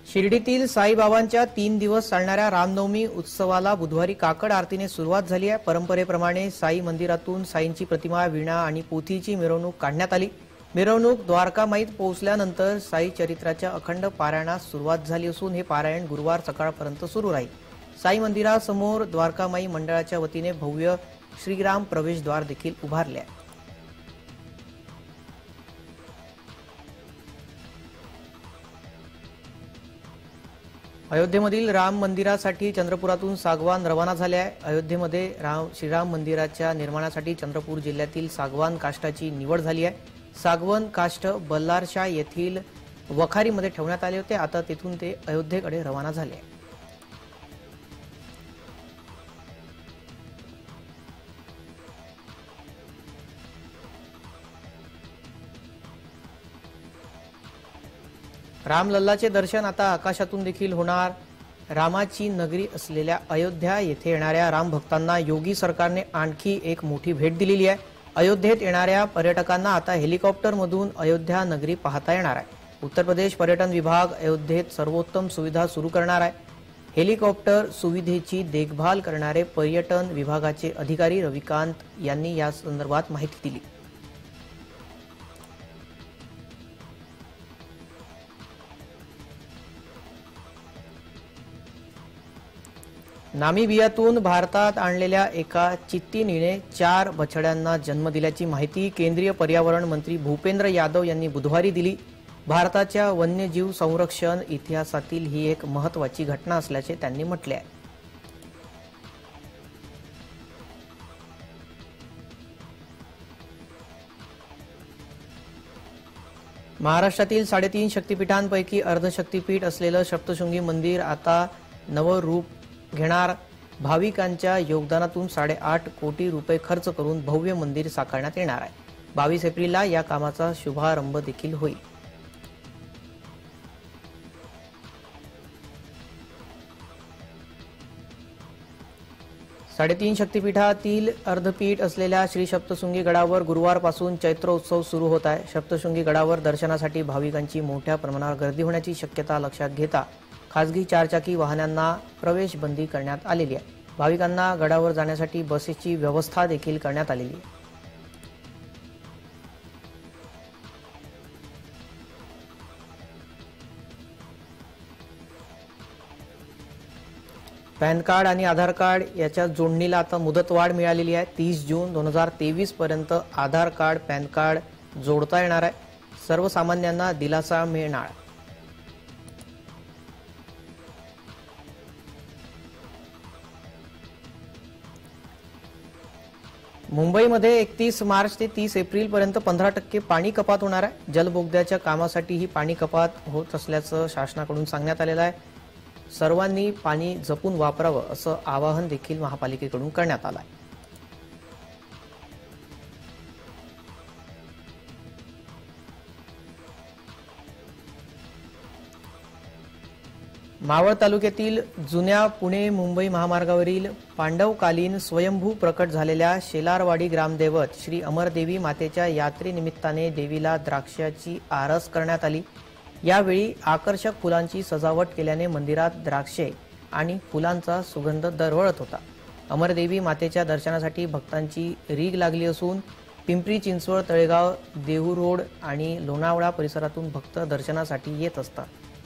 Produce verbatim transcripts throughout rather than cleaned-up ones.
शिर्डीतील साईबाबांच्या तीन दिवस चालणाऱ्या रामनवमी उत्सवाला बुधवारी काकड आरतीने सुरुवात झाली आहे। परंपरेप्रमाणे साई मंदिरातून साईंची प्रतिमा, वीणा आणि पोथीची मिरवणूक काढण्यात आली। मिरवणूक द्वारकामाईत पोहोचल्यानंतर साई चरित्राच्या अखंड पारायणास सुरुवात झाली असून हे पारायण गुरुवार सकाळपर्यंत सुरू राहील। साई मंदिरासमोर द्वारकामाई मंडळाच्या वतीने भव्य श्रीराम प्रवेशद्वार देखील उभारले आहे। अयोध्येमधील राम मंदिरासाठी चंद्रपुरातून सागवान रवाना झाले आहे। अयोध्येमध्ये राम श्रीराम मंदिराच्या निर्माणासाठी चंद्रपूर जिल्ह्यातील सागवान काष्टाची निवड झाली आहे। सागवान काष्ट बल्लारशाह येथील वखारीमध्ये ठेवण्यात आले होते। आता तेथून ते अयोध्येकडे रवाना झाले आहे। रामलल्लाचे दर्शन आता आकाशातून देखील होणार। रामाची नगरी असलेल्या अयोध्या येथे येणाऱ्या राम भक्तांना योगी सरकारने आणखी एक मोठी भेट दिलेली आहे। अयोध्येत येणाऱ्या पर्यटकांना आता हेलिकॉप्टरमधून अयोध्या नगरी पाहता येणार आहे। उत्तर प्रदेश पर्यटन विभाग अयोध्येत सर्वोत्तम सुविधा सुरू करणार आहे। हेलिकॉप्टर सुविधेची देखभाल करणारे पर्यटन विभागाचे अधिकारी रविकांत यांनी या संदर्भात माहिती दिली। नामिबियातून भारतात आणलेल्या एका चित्तीनीने चार बछड्यांना जन्म दिल्याची माहिती केंद्रीय पर्यावरण मंत्री भूपेंद्र यादव यांनी बुधवारी दिली। भारताच्या वन्यजीव संरक्षण इतिहासातील ही एक महत्त्वाची घटना असल्याचे त्यांनी म्हटले आहे। महाराष्ट्रातील साडेतीन शक्तिपीठांपैकी अर्धशक्तिपीठ असलेलं सप्तशृंगी मंदिर आता नवं रूप घेणार। भाविकांच्या योगदानातून साडेआठ कोटी रुपये खर्च करून भव्य मंदिर साकारण्यात येणार आहे। बावीस एप्रिलला या कामाचा शुभारंभ देखील होईल। साडेतीन शक्तिपीठातील अर्धपीठ असलेल्या श्री सप्तशृंगी गडावर गुरुवारपासून चैत्रोत्सव सुरू होत आहे। सप्तशृंगी गडावर दर्शनासाठी भाविकांची मोठ्या प्रमाणावर गर्दी होण्याची शक्यता लक्षात घेता खासगी चारचाकी वाहनांना प्रवेश बंदी करण्यात आलेली आहे। भाविकांना गडावर जाण्यासाठी बसेसची व्यवस्था देखील करण्यात आलेली आहे। पॅन कार्ड आणि आधार कार्ड याच्या जोडणीला आता मुदतवाढ मिळालेली आहे। तीस जून दोन हजार तेवीस पर्यंत आधार कार्ड पॅन कार्ड जोडता येणार आहे। सर्वसामान्यांना दिलासा मिळणार। मुंबईमध्ये एकतीस मार्च ते तीस एप्रिल पर्यंत पंधरा टक्के पाणी कपात होणार आहे। जलबोगद्याच्या कामासाठी ही पाणी कपात होत असल्याचं शासनाकडून सांगण्यात आलेलं आहे। सर्वांनी पाणी जपून वापरावं असं आवाहन देखील महापालिकेकडून करण्यात आलं आहे। मावळ तालुक्यातील जुन्या पुणे मुंबई महामार्गावरील पांडवकालीन स्वयंभू प्रकट झालेल्या शेलारवाडी ग्रामदैवत श्री अमरदेवी मातेच्या यात्रेनिमित्ताने देवीला द्राक्षाची आरस करण्यात आली। यावेळी आकर्षक फुलांची सजावट केल्याने मंदिरात द्राक्षे आणि फुलांचा सुगंध दरवळत होता। अमरदेवी मातेच्या दर्शनासाठी भक्तांची रीघ लागली असून पिंपरी चिंचवड, तळेगाव, देहू रोड आणि लोणावळा परिसरातून भक्त दर्शनासाठी येत असतात।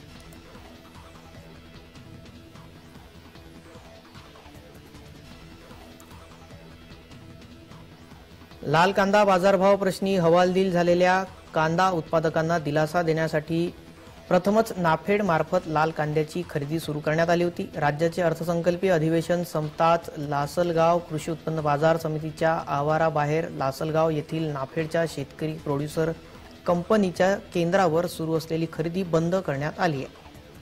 लाल कांदा बाजारभाव प्रश्नी हवालदिल झालेल्या कांदा उत्पादकांना दिलासा देण्यासाठी प्रथमच नाफेड मार्फत लाल कांद्याची खरेदी सुरू करण्यात आली होती। राज्याचे अर्थसंकल्पीय अधिवेशन संपताच लासलगाव कृषी उत्पन्न बाजार समितीच्या आवाराबाहेर लासलगाव येथील नाफेडच्या शेतकरी प्रोड्युसर कंपनीच्या केंद्रावर सुरू असलेली खरेदी बंद करण्यात आली आहे।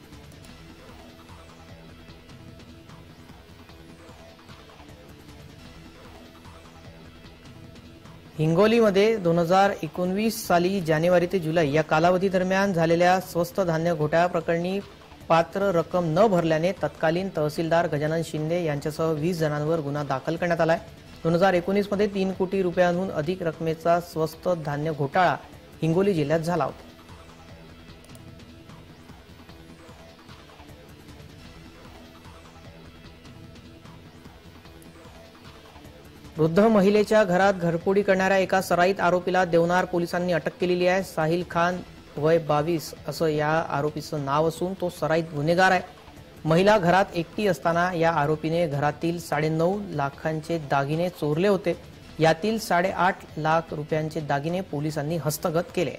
हिंगोलीमध्ये दोन हजार एकोणवीस साली जानेवारी ते जुलै या कालावधी दरम्यान झालेल्या स्वस्त धान्य घोटाळ्याप्रकरणी पात्र रक्कम न भरल्याने तत्कालीन तहसीलदार गजानन शिंदे यांच्यासह वीस जणांवर गुन्हा दाखल करण्यात आला आहे। दोन हजार एकोणीस मध्ये तीन कोटी रुपयांहून अधिक रकमेचा स्वस्त धान्य घोटाळा हिंगोली जिल्ह्यात झाला होता। वृद्ध महिलेच्या घरात घरफोडी करणाऱ्या एका सराईत आरोपीला देवनार पोलिसांनी अटक केलेली आहे। साहिल खान वय बावीस असं या आरोपीचं नाव असून तो सराईत गुन्हेगार आहे। महिला घरात एकटी असताना या आरोपीने घरातील साडेनऊ लाखांचे दागिने चोरले होते। यातील साडेआठ लाख रुपयांचे दागिने पोलिसांनी हस्तगत केले।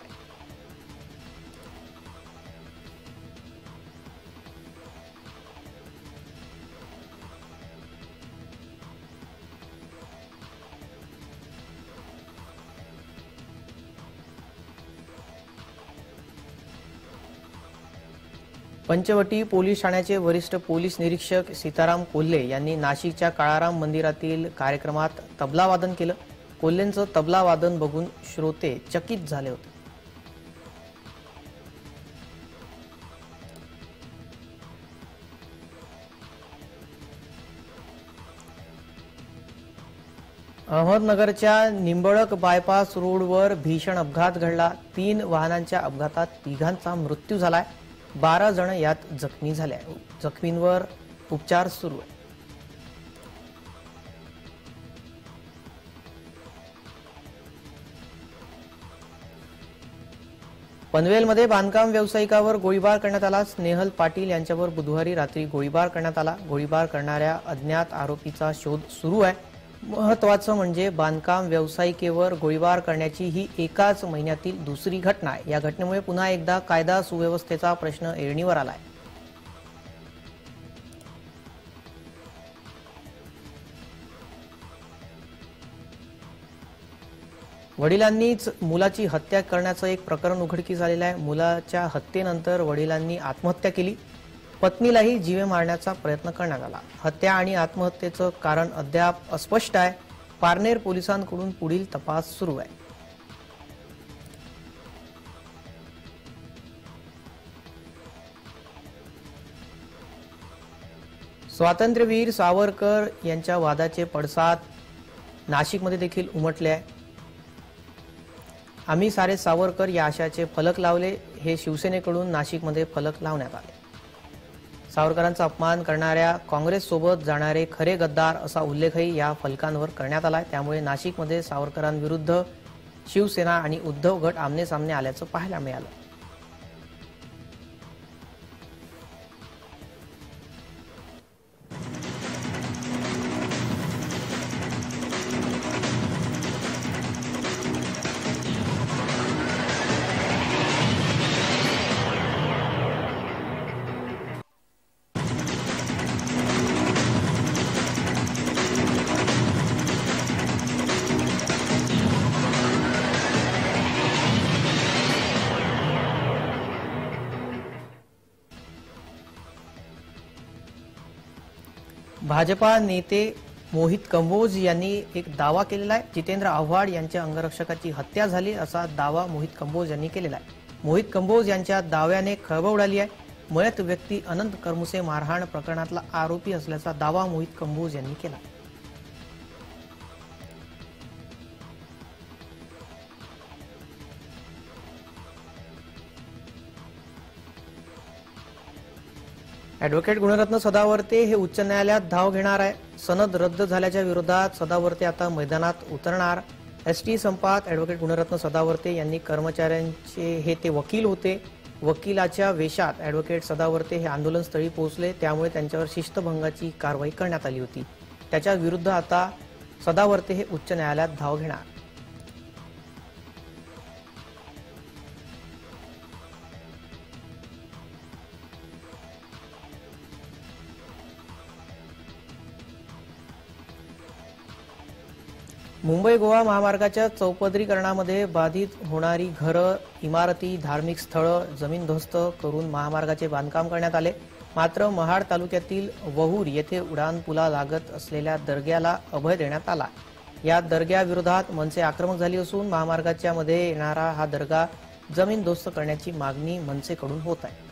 पंचवटी पोलीस ठाण्याचे वरिष्ठ पोलीस निरीक्षक सीताराम कोल्हे यांनी नाशिकच्या काळाराम मंदिरातील कार्यक्रमात तबला वादन केलं। कोल्हेंचं तबला वादन बघून श्रोते चकित झाले होते। अहमदनगरच्या निंबळक बायपास रोडवर भीषण अपघात घडला। तीन वाहनांच्या अपघातात तिघांचा मृत्यू झालाय। बारा जण यात जखमी झाले। जखमींवर उपचार सुरू आहे। पनवेलमध्ये बांधकाम व्यावसायिकावर गोळीबार करण्यात आला। स्नेहल पाटील यांच्यावर बुधवारी रात्री गोळीबार करण्यात आला। गोळीबार करणाऱ्या अज्ञात आरोपीचा शोध सुरू आहे। महत्त्वाचं म्हणजे बांधकाम व्यावसायिकेवर गोळीबार करण्याची ही एकाच महिन्यातील दुसरी घटना आहे। या घटनेमुळे पुन्हा एकदा कायदा सुव्यवस्थेचा प्रश्न ऐरणीवर आलाय। वडिलांनीच मुलाची हत्या करण्याचं एक प्रकरण उघडकीस आलेलं आहे। मुलाच्या हत्येनंतर वडिलांनी आत्महत्या केली। पत्नीलाही जीवे मारण्याचा प्रयत्न करण्यात आला। हत्या आणि आत्महत्येचं कारण अद्याप अस्पष्ट आहे। पारनेर पोलिसांकडून पुढील तपास सुरू आहे। स्वातंत्र्यवीर सावरकर यांच्या वादाचे पडसाद नाशिकमध्ये देखील उमटले आहे। आम्ही सारे सावरकर या आशयाचे फलक लावले। हे शिवसेनेकडून नाशिकमध्ये फलक लावण्यात आले। सावरकरांचा अपमान करणाऱ्या काँग्रेससोबत जाणारे खरे गद्दार असा उल्लेखही या फलकांवर करण्यात आलाय। त्यामुळे नाशिकमध्ये सावरकरांविरुद्ध शिवसेना आणि उद्धव गट आमने सामने आल्याचं पाहायला मिळालं। भाजपा नेते मोहित कंबोज यांनी एक दावा केलेला आहे। जितेंद्र आव्हाड यांच्या अंगरक्षकाची हत्या झाली असा दावा मोहित कंबोज यांनी केलेला आहे। मोहित कंबोज यांच्या दाव्याने खळबळ उडाली आहे। मयत व्यक्ती अनंत करमुसे मारहाण प्रकरणातला आरोपी असल्याचा दावा मोहित कंबोज यांनी केला। ॲडव्होकेट गुणरत्न सदावर्ते हे उच्च न्यायालयात धाव घेणार आहे। सनद रद्द झाल्याच्या विरोधात सदावर्ते आता मैदानात उतरणार। एसटी संपात ॲडव्होकेट गुणरत्न सदावर्ते यांनी कर्मचाऱ्यांचे हे ते वकील होते। वकिलाच्या वेशात ॲडव्होकेट सदावर्ते हे आंदोलनस्थळी पोहोचले। त्यामुळे त्यांच्यावर शिस्तभंगाची कारवाई करण्यात आली होती। त्याच्या विरुद्ध आता सदावर्ते हे उच्च न्यायालयात धाव घेणार। मुंबई गोवा महामार्गाच्या चौपदरीकरणामध्ये बाधित होणारी घरं, इमारती, धार्मिक स्थळं जमीनदोस्त करून महामार्गाचे बांधकाम करण्यात आले। मात्र महाड तालुक्यातील वहूर येथे उड्डाणपुला लागत असलेल्या दर्ग्याला अभय देण्यात आला। या दर्ग्याविरोधात मनसे आक्रमक झाली असून महामार्गाच्या मध्ये येणारा हा दर्गा जमीनदोस्त करण्याची मागणी मनसेकडून होत आहे।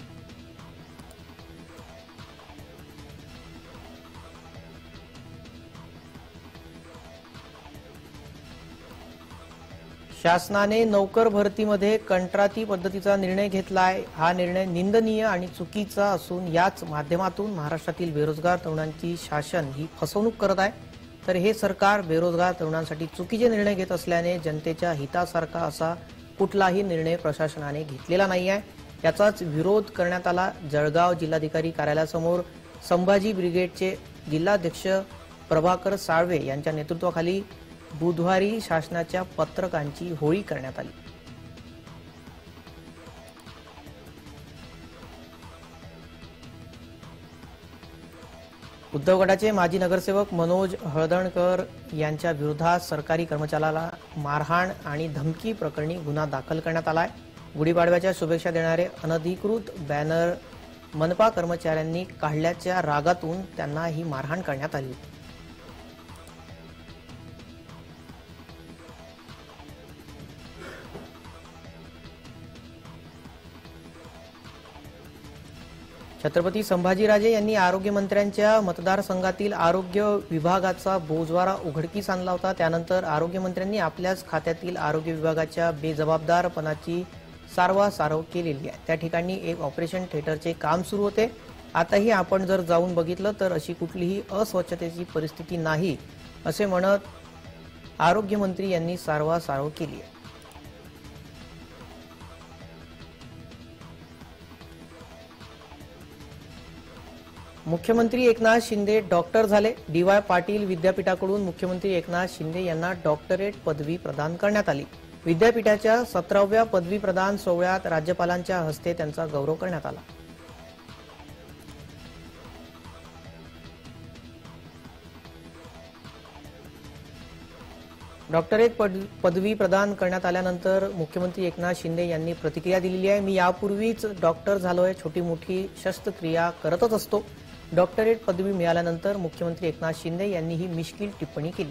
शासनाने नोकर भरतीमध्ये कंत्राटी पद्धतीचा निर्णय घेतला आहे। हा निर्णय निंदनीय आणि चुकीचा असून याच माध्यमातून महाराष्ट्रातील बेरोजगार तरुणांची शासन ही फसवणूक करत आहे। तर हे सरकार बेरोजगार तरुणांसाठी चुकीचे निर्णय घेत असल्याने जनतेच्या हितासारखा असा कुठलाही निर्णय प्रशासनाने घेतलेला नाही आहे। याचाच विरोध करण्यात आला। जळगाव जिल्हाधिकारी कार्यालयासमोर संभाजी ब्रिगेडचे जिल्हाध्यक्ष प्रभाकर साळवे यांच्या नेतृत्वाखाली बुधवारी शासनाच्या पत्रकांची होळी करण्यात आली। उद्धव गटाचे माजी नगरसेवक मनोज हळदणकर यांच्या विरोधात सरकारी कर्मचाऱ्याला मारहाण आणि धमकी प्रकरणी गुन्हा दाखल करण्यात आलाय। गुढीपाडव्याच्या शुभेच्छा देणारे अनधिकृत बॅनर मनपा कर्मचाऱ्यांनी काढल्याच्या रागातून त्यांना ही मारहाण करण्यात आली। छत्रपती संभाजीराजे यांनी आरोग्यमंत्र्यांच्या मतदारसंघातील आरोग्य विभागाचा बोजवारा उघडकीस आणला होता। त्यानंतर आरोग्यमंत्र्यांनी आपल्याच खात्यातील आरोग्य विभागाच्या बेजबाबदारपणाची सारवासारव केलेली आहे। त्या ठिकाणी एक ऑपरेशन थिएटरचे काम सुरू होते। आताही आपण जर जाऊन बघितलं तर अशी कुठलीही अस्वच्छतेची परिस्थिती नाही असे म्हणत आरोग्यमंत्री यांनी सारवासारव केली आहे। मुख्यमंत्री एकनाथ शिंदे डॉक्टर झाले। डी वाय पाटील विद्यापीठाकडून मुख्यमंत्री एकनाथ शिंदे यांना डॉक्टरेट पदवी प्रदान करण्यात आली। विद्यापीठाच्या सतराव्या पदवी प्रदान सोहळ्यात राज्यपालांच्या हस्ते त्यांचा गौरव करण्यात आला। डॉक्टरेट पदवी प्रदान करण्यात आल्यानंतर मुख्यमंत्री एकनाथ शिंदे यांनी प्रतिक्रिया दिलेली आहे। मी यापूर्वीच डॉक्टर झालोय, छोटी मोठी शस्त्रक्रिया करतच असतो। डॉक्टरेट पदवी मिळाल्यानंतर मुख्यमंत्री एकनाथ शिंदे यांनी ही मिश्किल टिप्पणी केली।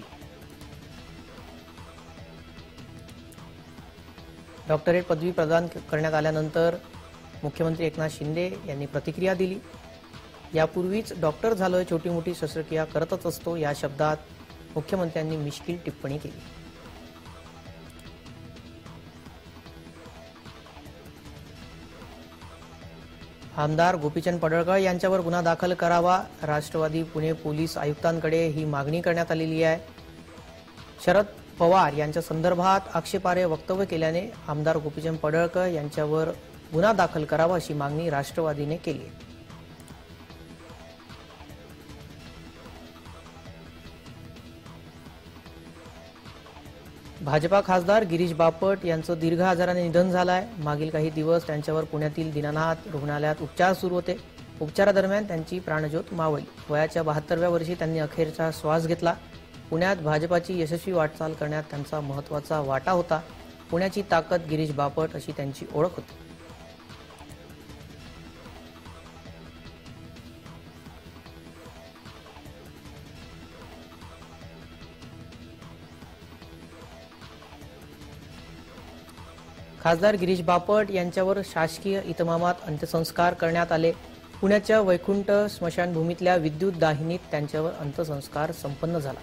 डॉक्टरेट पदवी प्रदान करण्यात आल्यानंतर मुख्यमंत्री एकनाथ शिंदे यांनी प्रतिक्रिया दिली। यापूर्वीच डॉक्टर झालोय, छोटी मोठी शस्त्रक्रिया करतच असतो या शब्दात मुख्यमंत्र्यांनी मिश्किल टिप्पणी केली। आमदार गोपीचंद पडळकर यांच्यावर गुन्हा दाखल करावा, राष्ट्रवादी पुणे पोलीस आयुक्तांकडे ही मागणी करण्यात आलेली आहे। शरद पवार यांच्या संदर्भात आक्षेपार्ह वक्तव्य केल्याने आमदार गोपीचंद पडळकर यांच्यावर गुन्हा दाखल करावा अशी मागणी राष्ट्रवादीने केली आहे। भाजपा खासदार गिरीश बापट यांचं दीर्घ आजाराने निधन झालं आहे। मागील काही दिवस त्यांच्यावर पुण्यातील दीनानाथ रुग्णालयात उपचार सुरू होते। उपचारादरम्यान त्यांची प्राणज्योत मावळली। वयाच्या बहात्तरव्या वर्षी त्यांनी अखेरचा श्वास घेतला। पुण्यात भाजपाची यशस्वी वाटचाल करण्यात त्यांचा महत्त्वाचा वाटा होता। पुण्याची ताकद गिरीश बापट अशी त्यांची ओळख होती। खासदार गिरीश बापट यांच्यावर शासकीय इतमामात अंत्यसंस्कार करण्यात आले। पुण्याच्या वैकुंठ स्मशानभूमीतल्या विद्युत दाहिनीत त्यांच्यावर अंत्यसंस्कार संपन्न झाला।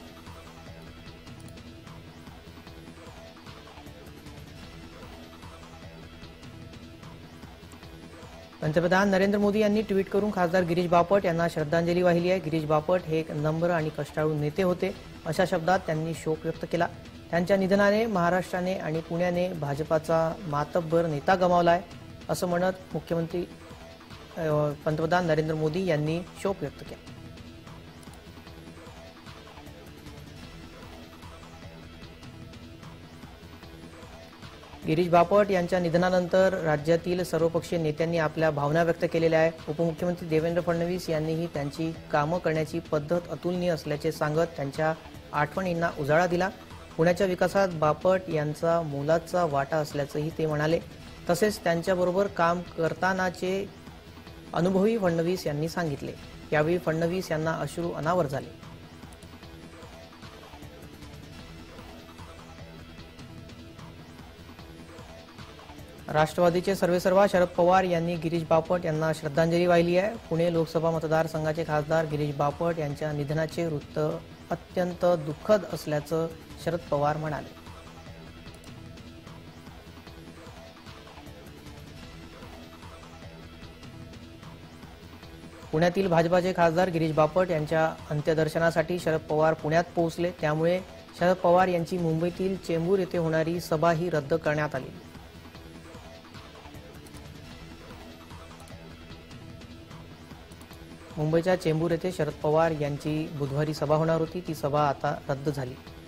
पंतप्रधान नरेंद्र मोदी यांनी ट्विट करून खासदार गिरीश बापट यांना श्रद्धांजली वाहिली आहे। गिरीश बापट हे एक नम्र आणि कष्टाळू नेते होते अशा शब्दात त्यांनी शोक व्यक्त केला। त्यांच्या निधनाने महाराष्ट्राने आणि पुण्याने भाजपाचा मातब्बर नेता गमावलाय असं म्हणत मुख्यमंत्री पंतप्रधान नरेंद्र मोदी यांनी शोक व्यक्त केला। गिरीश बापट यांच्या निधनानंतर राज्यातील सर्वपक्षीय नेत्यांनी आपल्या भावना व्यक्त केलेल्या आहेत। उपमुख्यमंत्री देवेंद्र फडणवीस यांनीही त्यांची कामं करण्याची पद्धत अतुलनीय असल्याचे सांगत त्यांच्या आठवणींना उजाळा दिला। पुण्याच्या विकासात बापट यांचा मोलाचा वाटा असल्याचंही ते म्हणाले। तसेच त्यांच्याबरोबर काम करतानाचे अनुभवी फडणवीस यांनी सांगितले। यावेळी फडणवीस यांना अश्रू अनावर झाले। राष्ट्रवादीचे सर्वेसर्वा शरद पवार यांनी गिरीश बापट यांना श्रद्धांजली वाहिली आहे। पुणे लोकसभा मतदारसंघाचे खासदार गिरीश बापट यांच्या निधनाचे वृत्त अत्यंत दुःखद असल्याचं शरद पवार म्हणाले। पुण्यातील भाजपाचे खासदार गिरीश बापट यांच्या अंत्यदर्शनासाठी शरद पवार पुण्यात पोहोचले, त्यामुळे शरद पवार यांची मुंबईतील चेंबूर येथे होणारी सभा ही रद्द करण्यात आली। मुंबईच्या चेंबूर येथे शरद पवार यांची बुधवारी सभा होणार होती, ती सभा आता रद्द झाली।